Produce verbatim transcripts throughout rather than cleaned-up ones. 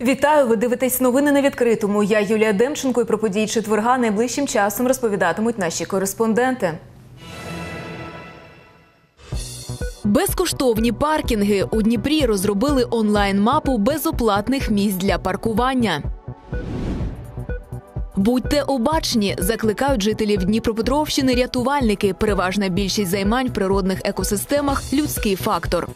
Вітаю! Ви дивитесь новини на відкритому. Я Юлія Демченко, і про події четверга найближчим часом розповідатимуть наші кореспонденти. Безкоштовні паркінги. У Дніпрі розробили онлайн-мапу безоплатних місць для паркування. Будьте обачні, закликають жителів Дніпропетровщини рятувальники. Переважна більшість займань в природних екосистемах – людський фактор.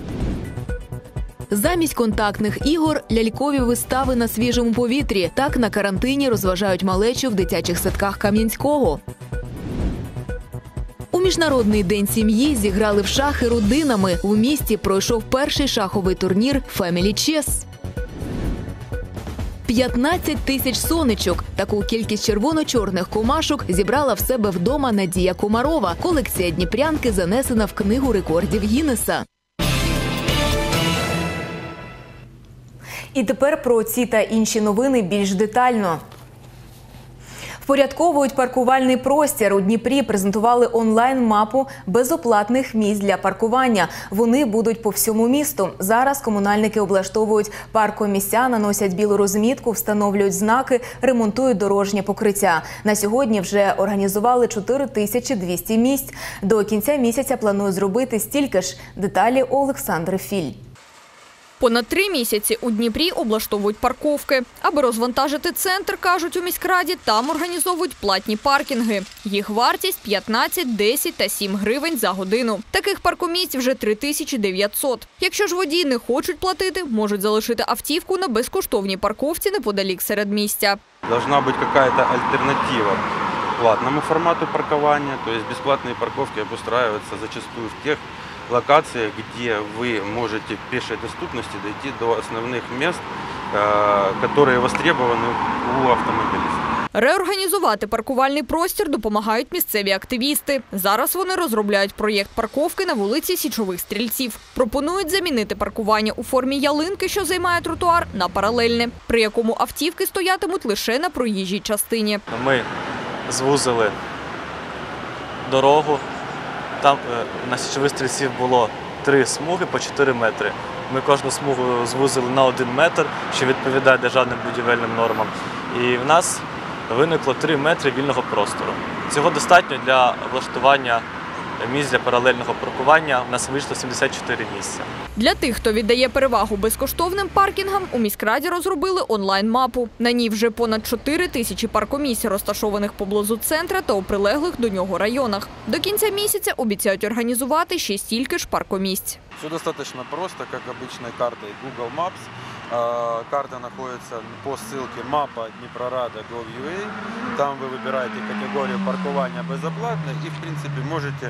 Замість контактних ігор – лялькові вистави на свіжому повітрі. Так на карантині розважають малечу в дитячих садках Кам'янського. У Міжнародний день сім'ї зіграли в шахи родинами. У місті пройшов перший шаховий турнір «Family Chess». п'ятнадцять тисяч сонечок. Таку кількість червоно-чорних комашок зібрала в себе вдома Надія Комарова. Колекція дніпрянки занесена в книгу рекордів Гіннеса. І тепер про ці та інші новини більш детально. Впорядковують паркувальний простір. У Дніпрі презентували онлайн-мапу безоплатних місць для паркування. Вони будуть по всьому місту. Зараз комунальники облаштовують паркомісця, наносять білу розмітку, встановлюють знаки, ремонтують дорожнє покриття. На сьогодні вже організували чотири тисячі двісті місць. До кінця місяця планують зробити стільки ж. Деталі у Олександри Філь. Понад три місяці у Дніпрі облаштовують парковки. Аби розвантажити центр, кажуть у міськраді, там організовують платні паркінги. Їх вартість – п'ятнадцять, десять та сім гривень за годину. Таких паркомісць вже три тисячі дев'ятсот. Якщо ж водії не хочуть платити, можуть залишити автівку на безкоштовній парковці неподалік середмістя. Должна бути якась альтернатива платному формату паркования, то есть бесплатные парковки обустраиваются зачастую в тех локациях, где вы можете в пешей доступности дойти до основных мест, которые востребованы у автомобилистов. Реорганізувати паркувальний простір допомагають місцеві активісти. Зараз вони розробляють проєкт парковки на вулиці Січових Стрільців. Пропонують замінити паркування у формі ялинки, що займає тротуар, на паралельне, при якому автівки стоятимуть лише на проїжджій частині. Ми звузили дорогу. Там на Січових Стрільців було три смуги по чотири метри. Ми кожну смугу звузили на один метр, що відповідає державним будівельним нормам. І в нас виникло три метри вільного простору. Цього достатньо для влаштування місць для паралельного паркування. У нас вийшло сімдесят чотири місця. Для тих, хто віддає перевагу безкоштовним паркінгам, у міськраді розробили онлайн-мапу. На ній вже понад чотири тисячі паркомісць, розташованих поблизу центра та у прилеглих до нього районах. До кінця місяця обіцяють організувати ще стільки ж паркомісць. Все достаточно просто, как обычной картой Google Maps. Карта находится по ссылке мапа Дніпрорада точка гов точка ю а. Там вы выбираете категорию паркования безоплатно и, в принципе, можете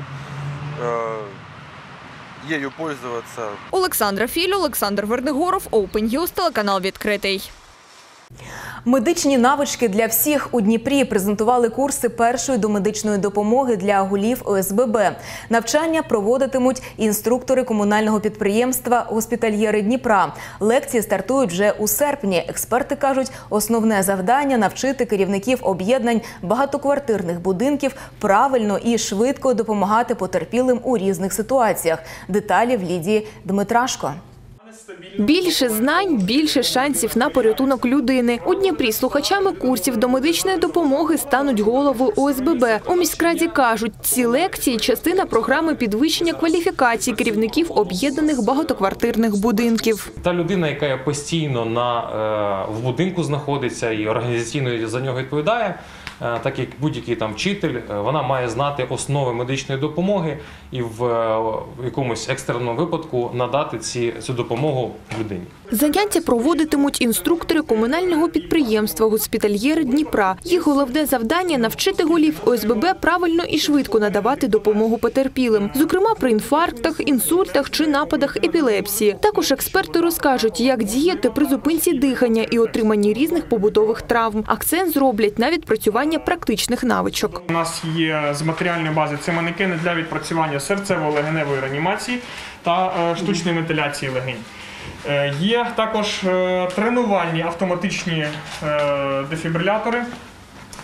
ею пользоваться. Олександра Філь, Олександр Вернигоров, Open News, телеканал «Відкритий». Медичні навички для всіх. У Дніпрі презентували курси першої домедичної допомоги для голів О С Б Б. Навчання проводитимуть інструктори комунального підприємства «Госпітальєри Дніпра». Лекції стартують вже у серпні. Експерти кажуть, основне завдання – навчити керівників об'єднань багатоквартирних будинків правильно і швидко допомагати потерпілим у різних ситуаціях. Деталі в Лідії Дмитрашко. Більше знань – більше шансів на порятунок людини. У Дніпрі слухачами курсів домедичної допомоги стануть голови О С Б Б. У міськраді кажуть, ці лекції – частина програми підвищення кваліфікації керівників об'єднаних багатоквартирних будинків. Та людина, яка постійно на, в будинку знаходиться і організаційно за нього відповідає, так як будь-який там вчитель, вона має знати основи медичної допомоги і в якомусь екстреному випадку надати ці, цю допомогу людині. Заняття проводитимуть інструктори комунального підприємства «Госпітальєри Дніпра». Їх головне завдання – навчити голів О С Б Б правильно і швидко надавати допомогу потерпілим. Зокрема, при інфарктах, інсультах чи нападах епілепсії. Також експерти розкажуть, як діяти при зупинці дихання і отриманні різних побутових травм. Акцент зроблять на відпрацювання практичних навичок. У нас є з матеріальної бази це манекени для відпрацювання серцево-легеневої реанімації та штучної вентиляції легень. Є також тренувальні автоматичні дефібрилятори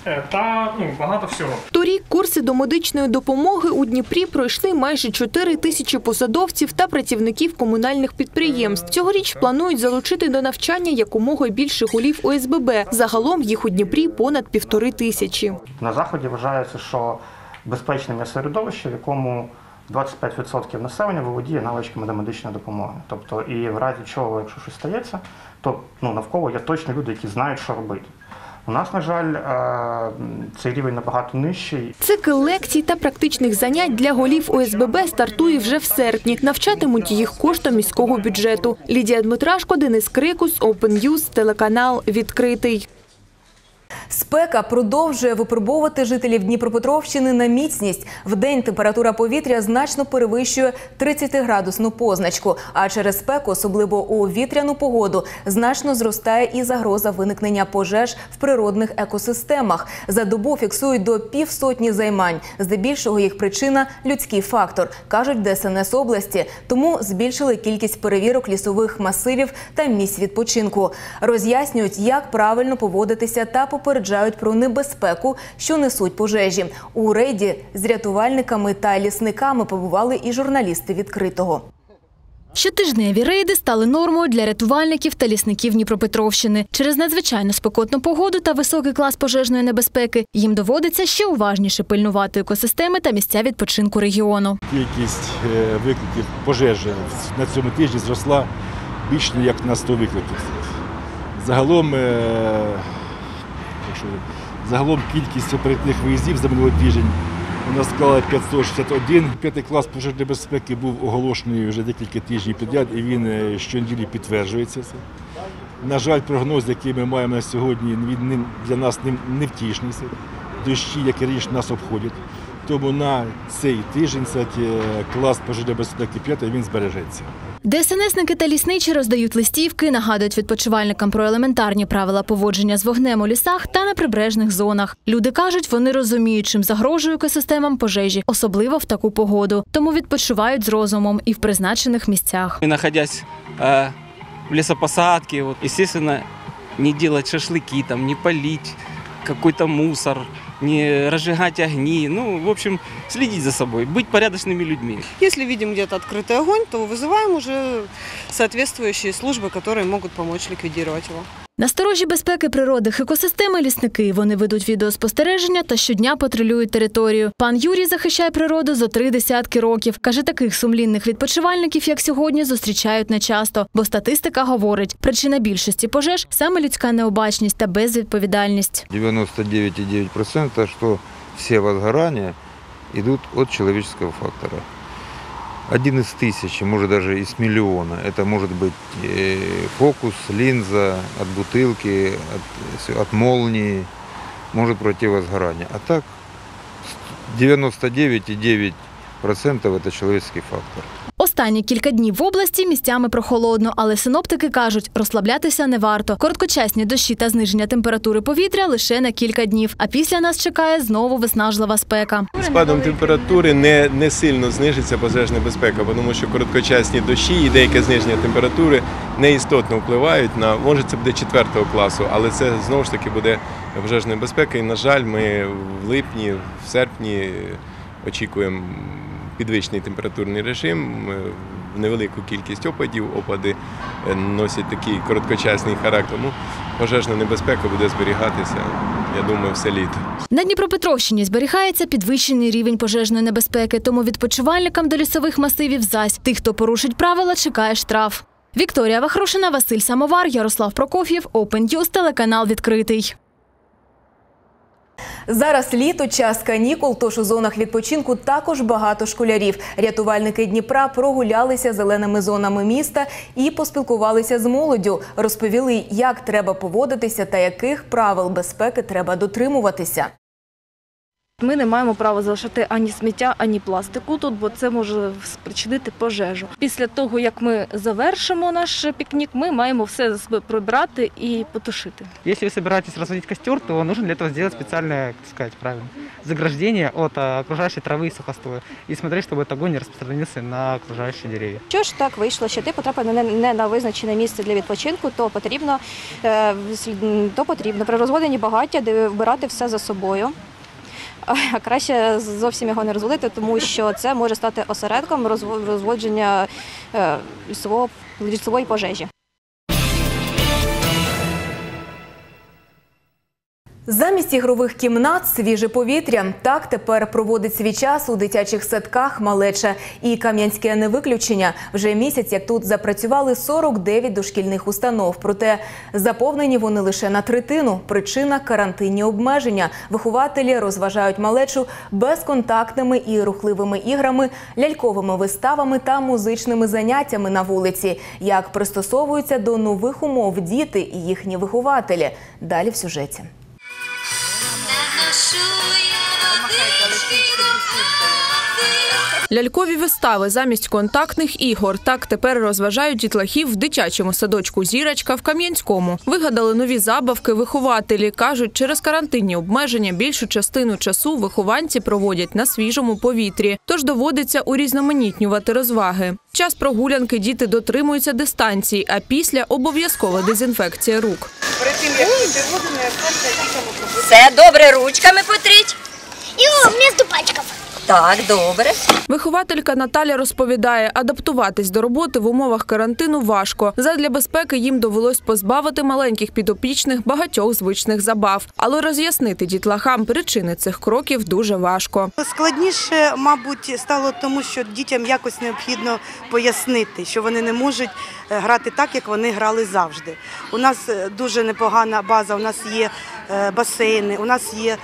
та ну, багато всього. Торік курси до медичної допомоги у Дніпрі пройшли майже чотири тисячі посадовців та працівників комунальних підприємств. Цьогоріч планують залучити до навчання якомога більше голів О С Б Б. Загалом їх у Дніпрі понад півтори тисячі. На Заході вважається, що безпечним є середовище, в якому двадцять п'ять відсотків населення володіє навичками до медичної допомоги. Тобто, і в разі чого, якщо щось стається, то ну, навколо є точно люди, які знають, що робити. У нас, на жаль, цей рівень набагато нижчий. Цикл лекцій та практичних занять для голів О С Б Б стартує вже в серпні. Навчатимуть їх коштом міського бюджету. Лідія Дмитрашко, Денис Крикус, Open News, телеканал «Відкритий». Спека продовжує випробовувати жителів Дніпропетровщини на міцність. Вдень температура повітря значно перевищує тридцятиградусну позначку, а через спеку, особливо у вітряну погоду, значно зростає і загроза виникнення пожеж в природних екосистемах. За добу фіксують до півсотні займань. Здебільшого їх причина – людський фактор, кажуть в Де Ес Ен Ес області. Тому збільшили кількість перевірок лісових масивів та місць відпочинку. Роз'яснюють, як правильно поводитися та попереджають про небезпеку, що несуть пожежі. У рейді з рятувальниками та лісниками побували і журналісти «Відкритого». Щотижневі рейди стали нормою для рятувальників та лісників Дніпропетровщини. Через надзвичайно спекотну погоду та високий клас пожежної небезпеки їм доводиться ще уважніше пильнувати екосистеми та місця відпочинку регіону. Кількість викликів пожежі на цьому тижні зросла більше як на сто викликів. Загалом, загалом кількість оперативних виїздів за минулий тиждень у нас склала п'ятсот шістдесят один. П'ятий клас пожежної безпеки був оголошений вже декілька тижнів підряд, і він щонеділі підтверджується. На жаль, прогноз, який ми маємо на сьогодні, він для нас невтішний. Дощі, як і раніше, нас обходять. Тому на цей тиждень клас пожежної безпеки п'ятий, він збережеться. Де Ес Ен Есники та лісничі роздають листівки, нагадують відпочивальникам про елементарні правила поводження з вогнем у лісах та на прибережних зонах. Люди кажуть, вони розуміють, чим загрожує екосистемам пожежі, особливо в таку погоду. Тому відпочивають з розумом і в призначених місцях. Находясь э, в лесопосадке, вот, естественно, не делать шашлыки, там, не палить какой-то мусор, не разжигать огни, ну, в общем, следить за собой, быть порядочными людьми. Если видим где-то открытый огонь, то вызываем уже соответствующие службы, которые могут помочь ликвидировать его. Насторожі безпеки природних екосистем і лісники. Вони ведуть відеоспостереження та щодня патрулюють територію. Пан Юрій захищає природу зо три десятки років. Каже, таких сумлінних відпочивальників, як сьогодні, зустрічають нечасто. Бо статистика говорить, причина більшості пожеж – саме людська необачність та безвідповідальність. девяносто девять и девять десятых процента, что все возгорания идут от человеческого фактора. Один из тысячи, может даже из миллиона. Это может быть фокус, линза от бутылки, от, от молнии, может пройти возгорание. А так девяносто девять и девять десятых процента это человеческий фактор. Останні кілька днів в області місцями прохолодно, але синоптики кажуть, розслаблятися не варто. Короткочасні дощі та зниження температури повітря лише на кілька днів. А після нас чекає знову виснажлива спека. Спадом температури не, не сильно знижиться пожежна безпека, тому що короткочасні дощі і деяке зниження температури неістотно впливають на, може це буде четвертого класу, але це знову ж таки буде пожежна безпека. І, на жаль, ми в липні, в серпні очікуємо підвищений температурний режим, невелику кількість опадів, опади носять такий короткочасний характер. Ну, пожежна небезпека буде зберігатися, я думаю, все літо. На Дніпропетровщині зберігається підвищений рівень пожежної небезпеки, тому відпочивальникам до лісових масивів зась. Тих, хто порушить правила, чекає штраф. Вікторія Вахрушина, Василь Самовар, Ярослав Прокоф'єв, Open News, телеканал «Відкритий». Зараз літо, час канікул, тож у зонах відпочинку також багато школярів. Рятувальники Дніпра прогулялися зеленими зонами міста і поспілкувалися з молоддю. Розповіли, як треба поводитися та яких правил безпеки треба дотримуватися. Ми не маємо права залишати ані сміття, ані пластику тут, бо це може спричинити пожежу. Після того, як ми завершимо наш пікнік, ми маємо все за себе прибрати і потушити. Якщо ви збираєтесь розводити костер, то потрібно для цього зробити спеціальне, як сказати правильно, заграждення від окружаючої трави і сухостою. І дивитися, щоб огонь не розпространився на окружаючі дерева. Якщо ж так вийшло, що ти потрапив не на визначене місце для відпочинку, то потрібно, то потрібно при розводенні багаття вбирати все за собою. А краще зовсім його не розводити, тому що це може стати осередком розводження лісової пожежі. Замість ігрових кімнат – свіже повітря. Так тепер проводить свій час у дитячих садках малеча. І Кам'янське не виключення. Вже місяць, як тут запрацювали сорок дев'ять дошкільних установ. Проте заповнені вони лише на третину. Причина – карантинні обмеження. Вихователі розважають малечу безконтактними і рухливими іграми, ляльковими виставами та музичними заняттями на вулиці. Як пристосовуються до нових умов діти і їхні вихователі? Далі в сюжеті. Лялькові вистави замість контактних ігор. Так тепер розважають дітлахів в дитячому садочку «Зірочка» в Кам'янському. Вигадали нові забавки вихователі. Кажуть, через карантинні обмеження більшу частину часу вихованці проводять на свіжому повітрі. Тож доводиться урізноманітнювати розваги. Час прогулянки діти дотримуються дистанції, а після – обов'язкова дезінфекція рук. Все добре, ручками потріть. І між пальчиків. Так, добре. Вихователька Наталя розповідає, адаптуватись до роботи в умовах карантину важко. Задля безпеки їм довелось позбавити маленьких підопічних багатьох звичних забав. Але роз'яснити дітлахам причини цих кроків дуже важко. Складніше, мабуть, стало тому, що дітям якось необхідно пояснити, що вони не можуть грати так, як вони грали завжди. У нас дуже непогана база, у нас є басейни, у нас є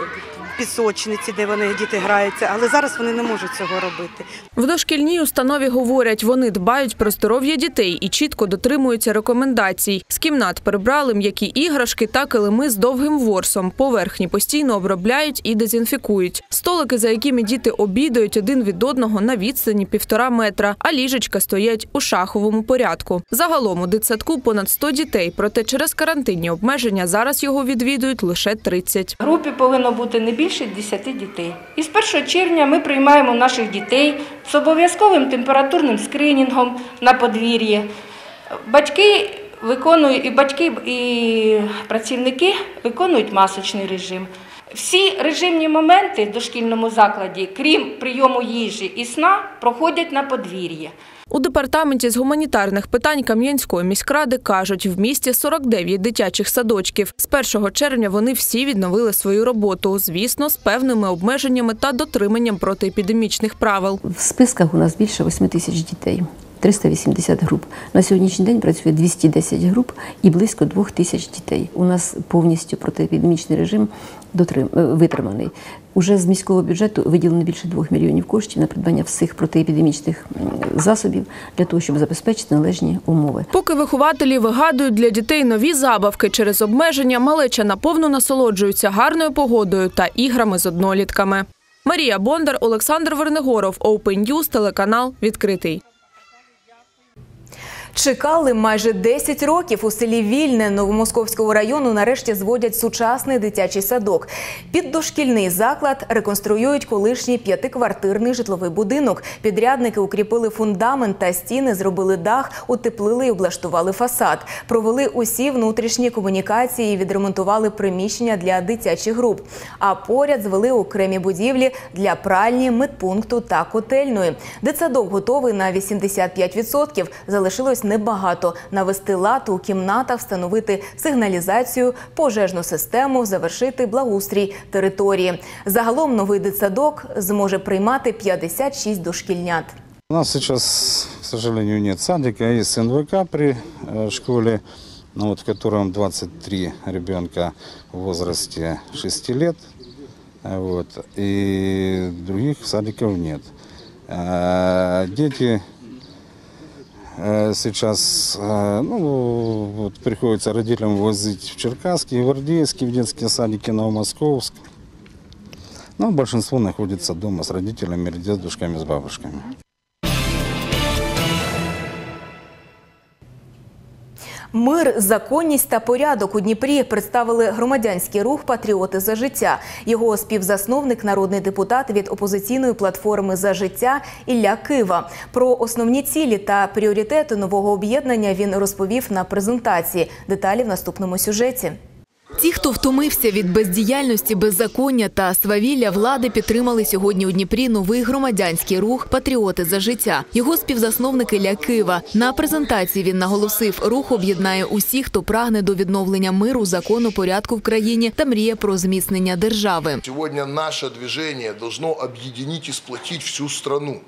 пісочниці, де вони, діти, граються, але зараз вони не можуть цього робити. В дошкільній установі говорять, вони дбають про здоров'я дітей і чітко дотримуються рекомендацій. З кімнат прибрали м'які іграшки та килими з довгим ворсом. Поверхні постійно обробляють і дезінфікують. Столики, за якими діти обідають один від одного на відстані півтора метра, а ліжечка стоять у шаховому порядку. Загалом у дитсадку понад сто дітей, проте через карантинні обмеження зараз його відвідують лише тридцять. В групі повинно бути не більше більше десяти дітей. І з першого червня ми приймаємо наших дітей з обов'язковим температурним скринінгом на подвір'ї. Батьки виконують, і батьки, і працівники виконують масочний режим. Всі режимні моменти в дошкільному закладі, крім прийому їжі і сна, проходять на подвір'ї. У департаменті з гуманітарних питань Кам'янської міськради кажуть, в місті сорок дев'ять дитячих садочків. З першого червня вони всі відновили свою роботу, звісно, з певними обмеженнями та дотриманням протиепідемічних правил. В списках у нас більше восьми тисяч дітей, триста вісімдесят груп. На сьогоднішній день працює двісті десять груп і близько двох тисяч дітей. У нас повністю протиепідемічний режим витриманий. Уже з міського бюджету виділено більше двох мільйонів коштів на придбання всіх протиепідемічних засобів для того, щоб забезпечити належні умови. Поки вихователі вигадують для дітей нові забавки через обмеження, малеча наповну насолоджуються гарною погодою та іграми з однолітками. Марія Бондар, Олександр Вернегоров, Open News, телеканал «Відкритий». Чекали майже десять років. У селі Вільне Новомосковського району нарешті зводять сучасний дитячий садок. Під дошкільний заклад реконструюють колишній п'ятиквартирний житловий будинок. Підрядники укріпили фундамент та стіни, зробили дах, утеплили і облаштували фасад. Провели усі внутрішні комунікації і відремонтували приміщення для дитячих груп. А поряд звели окремі будівлі для пральні, медпункту та котельної. Дитсадок готовий на вісімдесят п'ять відсотків. Залишилось небагато – навести лад у кімнатах, встановити сигналізацію, пожежну систему, завершити благоустрій території. Загалом новий дитсадок зможе приймати п'ятдесят шість дошкільнят. У нас сейчас, к сожалению, нет садика, есть эн вэ ка при школе, вот, в котором двадцать три ребенка в возрасте шести лет, вот, и других садиков нет. Дети сейчас, ну, вот, приходится родителям возить в Черкасский, в Гвардейский, в детские садики, Новомосковск. Но большинство находится дома с родителями, дедушками, с бабушками. Мир, законність та порядок у Дніпрі представили громадянський рух «Патріоти за життя». Його співзасновник – народний депутат від опозиційної платформи «За життя» Ілля Кива. Про основні цілі та пріоритети нового об'єднання він розповів на презентації. Деталі в наступному сюжеті. Ті, хто втомився від бездіяльності, беззаконня та свавілля влади, підтримали сьогодні у Дніпрі новий громадянський рух «Патріоти за життя». Його співзасновник Ілля Кива. На презентації він наголосив, рух об'єднає усіх, хто прагне до відновлення миру, закону, порядку в країні та мріє про зміцнення держави. Сьогодні наше движення должно об'єднати і сплотити всю страну,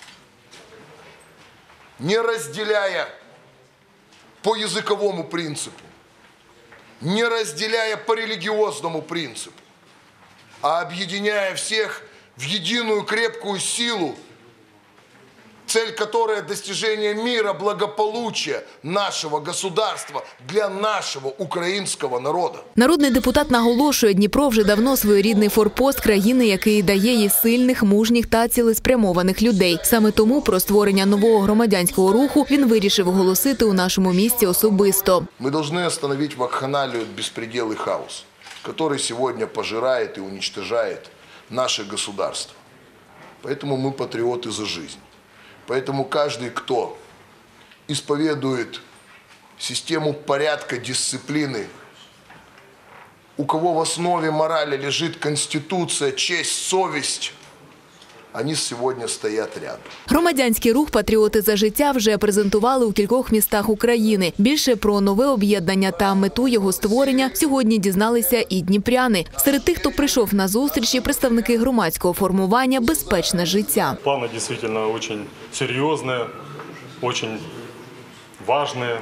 не розділяє по язиковому принципу, не разделяя по религиозному принципу, а объединяя всех в единую крепкую силу, цель которой – достижение мира, благополучия нашего государства для нашего українського народу. Народний депутат наголошує, Дніпро вже давно своєрідний форпост країни, який дає їй сильних, мужніх та цілеспрямованих людей. Саме тому про створення нового громадянського руху він вирішив оголосити у нашому місті особисто. Ми повинні остановити вакханалію, безпреділ і хаос, який сьогодні пожирає і уничтожає наше государство. Тому ми патріоти за життя. Поэтому каждый, кто исповедует систему порядка, дисциплины, у кого в основе морали лежит конституция, честь, совесть, вони сьогодні стоять рядом. Громадянський рух «Патріоти за життя» вже презентували у кількох містах України. Більше про нове об'єднання та мету його створення сьогодні дізналися і дніпряни. Серед тих, хто прийшов на зустрічі, представники громадського формування «Безпечне життя». Плани дійсно дуже серйозні, дуже важливі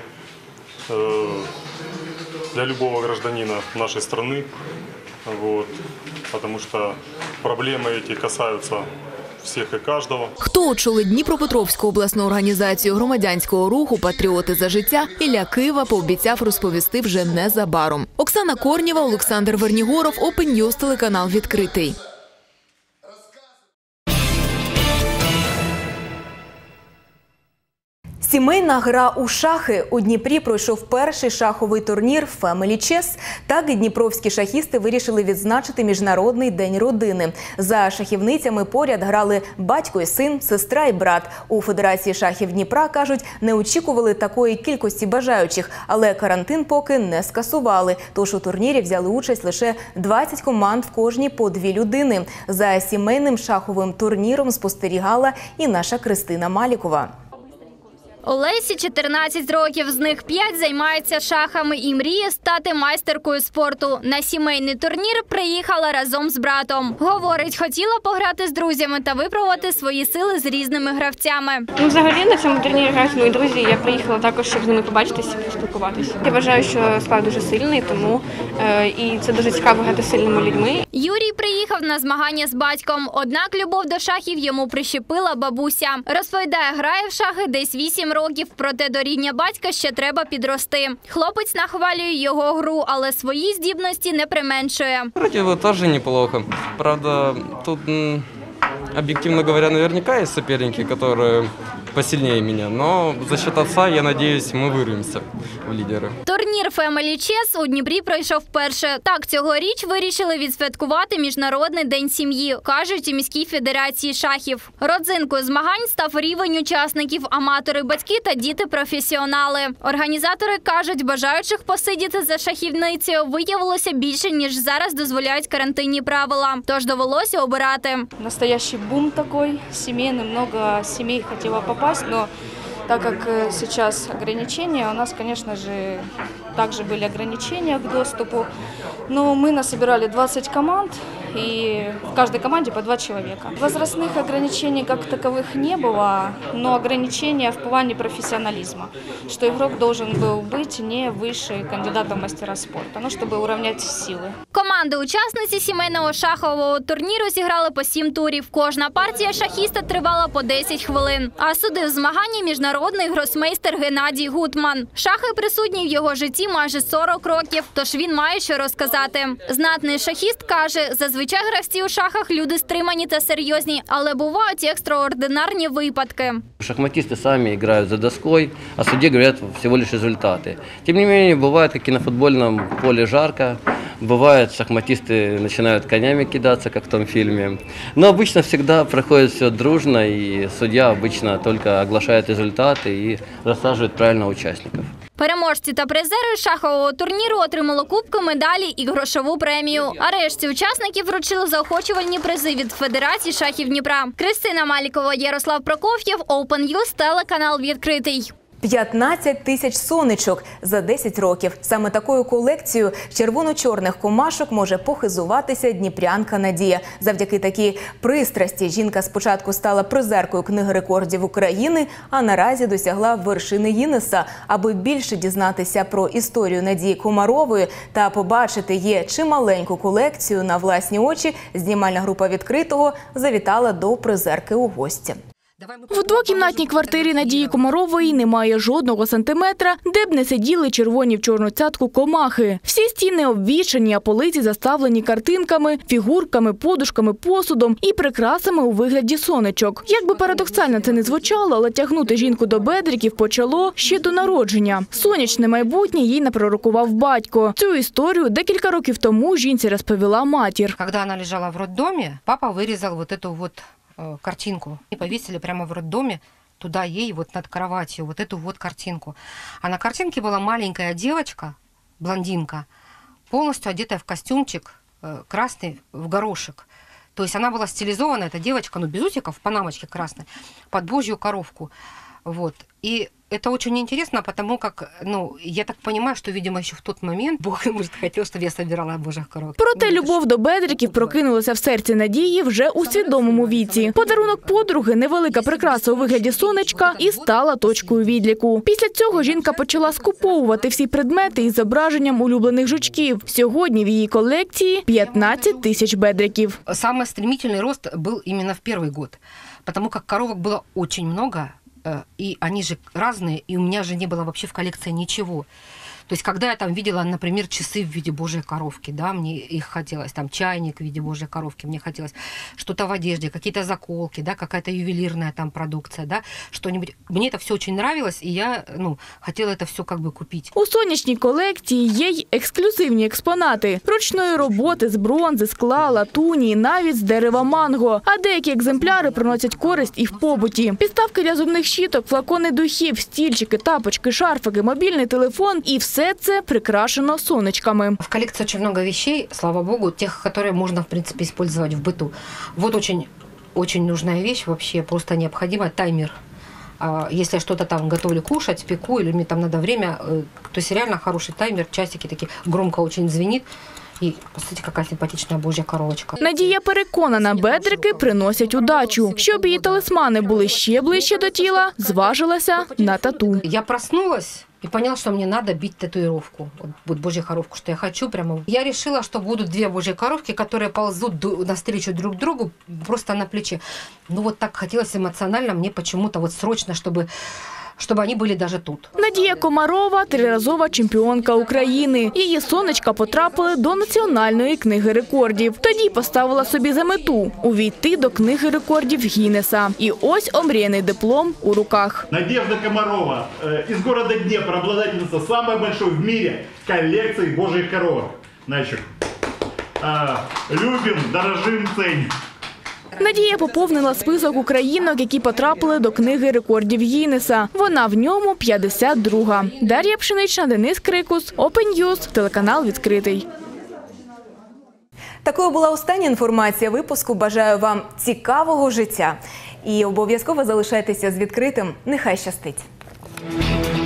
для любого гражданина нашей страны, вот, потому что проблемы эти касаются всіх і кожного. Хто очолить Дніпропетровську обласну організацію громадянського руху «Патріоти за життя», Ілля Кива пообіцяв розповісти вже незабаром. Оксана Корнєва, Олександр Вернігоров, Open News, телеканал «Відкритий». Сімейна гра у шахи. У Дніпрі пройшов перший шаховий турнір «Family Chess». Так дніпровські шахісти вирішили відзначити Міжнародний день родини. За шахівницями поряд грали батько і син, сестра і брат. У Федерації шахів Дніпра, кажуть, не очікували такої кількості бажаючих, але карантин поки не скасували. Тож у турнірі взяли участь лише двадцять команд, в кожній по дві людини. За сімейним шаховим турніром спостерігала і наша Кристина Малікова. Олесі чотирнадцять років, з них п'ять займається шахами і мріє стати майстеркою спорту. На сімейний турнір приїхала разом з братом. Говорить, хотіла пограти з друзями та випробувати свої сили з різними гравцями. Ну, взагалі на цьому турнірі грають мої друзі, я приїхала також, щоб з ними побачитися і поспілкуватися. Я вважаю, що склад дуже сильний, тому е, і це дуже цікаво грати з сильними людьми. Юрій приїхав на змагання з батьком, однак любов до шахів йому прищепила бабуся. Розповідає, грає в шахи десь вісім років, проте до рівня батька ще треба підрости. Хлопець нахвалює його гру, але свої здібності не применшує. Вроде бы тоже неплохо. Правда, тут, объективно говоря, наверняка есть соперники, которые посильнее меня. Но за счет отца, я надеюсь, мы вырвемся в лидеры. Турнір Family Chess у Дніпрі пройшов вперше. Так, цьогоріч вирішили відсвяткувати Міжнародний день сім'ї, кажуть у міській федерації шахів. Родзинкою змагань став рівень учасників – аматори, батьки та діти-професіонали. Організатори кажуть, бажаючих посидіти за шахівницею виявилося більше, ніж зараз дозволяють карантинні правила. Тож довелося обирати. Настоящий бум такой семейный, много семей хотело попасть, но так как сейчас ограничения, у нас, конечно же, также были ограничения к доступу. Но мы насобирали двадцать команд, и в каждой команде по два человека. Возрастных ограничений как таковых не было, но ограничения в плане профессионализма, что игрок должен был быть не выше кандидата в мастера спорта, ну, чтобы уравнять силы. Команда Команди-учасниці сімейного шахового турніру зіграли по сім турів. Кожна партія шахіста тривала по десять хвилин. А судив змагання міжнародний гросмейстер Геннадій Гутман. Шахи присутні в його житті майже сорок років, тож він має що розказати. Знатний шахіст каже, зазвичай гравці у шахах люди стримані та серйозні, але бувають екстраординарні випадки. Шахматисты сами играют за доской, а судьи говорят всего лишь результаты. Тем не менее, бывает, как и на футбольном поле жарко, бывает, шахматисты начинают конями кидаться, как в том фильме. Но обычно всегда проходит все дружно, и судья обычно только оглашает результаты и рассаживает правильно участников. Переможці та призери шахового турніру отримали кубки, медалі і грошову премію. А решті учасників вручили заохочувальні призи від Федерації шахів Дніпра. Кристина Малікова, Ярослав Прокоф'єв, Open News, телеканал «Відкритий». п'ятнадцять тисяч сонечок за десять років. Саме такою колекцією червоно-чорних комашок може похизуватися дніпрянка Надія. Завдяки такій пристрасті жінка спочатку стала призеркою Книги рекордів України, а наразі досягла вершини Гіннеса. Аби більше дізнатися про історію Надії Комарової та побачити її чималеньку колекцію на власні очі, знімальна група «Відкритого» завітала до призерки у гості. В двокімнатній квартирі Надії Комарової немає жодного сантиметра, де б не сиділи червоні в чорну цятку комахи. Всі стіни обвішані, а полиці заставлені картинками, фігурками, подушками, посудом і прикрасами у вигляді сонечок. Як би парадоксально це не звучало, але тягнути жінку до бедриків почало ще до народження. Сонячне майбутнє їй напророкував батько. Цю історію декілька років тому жінці розповіла матір. Коли вона лежала в роддомі, папа вирізав вот эту вот картинку и повесили прямо в роддоме туда ей вот над кроватью вот эту вот картинку. А на картинке была маленькая девочка, блондинка, полностью одетая в костюмчик красный в горошек. То есть она была стилизована, эта девочка, ну без усиков, в панамочке красной, под божью коровку. Вот. И это очень интересно, потому как, ну, я так понимаю, что, видимо, еще в тот момент Бог, может, хотел, чтобы я собирала божих коров. Проте любов до бедриків прокинулася в серці Надії вже у свідомому віці. Подарунок подруги, невелика прикраса у вигляді сонечка, і стала точкою відліку. Після цього жінка почала скуповувати всі предмети із зображенням улюблених жучків. Сьогодні в її колекції п'ятнадцять тисяч бедриків. Самый стремительный рост был именно в первый год, потому как коровок было очень много, и они же разные, и у меня же не было вообще в коллекции ничего. То есть, когда я там видела, например, часы в виде божьей коровки, да, мне их хотелось, там чайник в виде божьей коровки, мне хотелось что-то в одежде, какие-то заколки, да, какая-то ювелирная там продукция, да, что-нибудь. Мне это все очень нравилось, и я, ну, хотела это все как бы купить. У сонячній колекції є й ексклюзивні експонати. Ручної роботи з бронзи, скла, латуні, навіть з дерева манго. А деякі екземпляри приносять користь і в побуті. Підставки для зубних щіток, флакони духів, стільчики, тапочки, шарфики, мобільний телефон і все Все це прикрашено сонечками. В коллекции очень много вещей, слава богу, тех, которые можно, в принципе, использовать в быту. Вот очень, очень нужная вещь, вообще просто необходима, таймер. Если я что-то там готовлю кушать, пеку, или мне там надо время, то есть реально хороший таймер, часики такие, громко очень звенит. І, посмотрите, яка симпатична божа коровочка. Надія переконана, бедрики приносять удачу. Щоб її талисмани були ще ближче до тіла, зважилася на тату. Я проснулась и поняла, что мне надо бить татуировку, вот божью коровку, что я хочу прямо. Я решила, что будут две божьи коровки, которые ползут навстречу друг другу просто на плече. Ну вот так хотелось эмоционально мне почему-то вот срочно, чтобы... щоб вони були навіть тут. Надія Комарова – триразова чемпіонка України. Її сонечка потрапили до Національної книги рекордів. Тоді поставила собі за мету – увійти до книги рекордів Гіннеса. І ось омріяний диплом у руках. Надежда Комарова из города Днепр, обладательница самой большой в мире коллекции божьих коровок. Значит, любим, дорожим, ценим. Надія поповнила список українок, які потрапили до книги рекордів Гіннеса. Вона в ньому п'ятдесят друга. Дар'я Пшенична, Денис Крикус, Open News, телеканал «Відкритий». Такою була остання інформація випуску. Бажаю вам цікавого життя. І обов'язково залишайтеся з «Відкритим». Нехай щастить!